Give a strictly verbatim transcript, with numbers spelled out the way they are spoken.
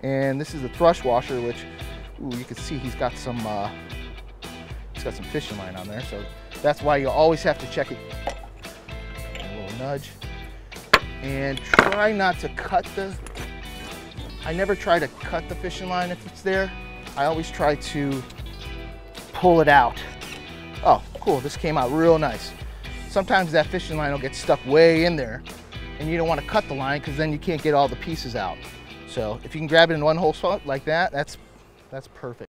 And this is the thrush washer, which ooh, you can see he's got some uh, he's got some fishing line on there, so that's why you always have to check it. A little nudge, and try not to cut the. I never try to cut the fishing line if it's there. I always try to pull it out. Oh, cool, this came out real nice. Sometimes that fishing line will get stuck way in there and you don't want to cut the line because then you can't get all the pieces out. So if you can grab it in one whole spot like that, that's, that's perfect.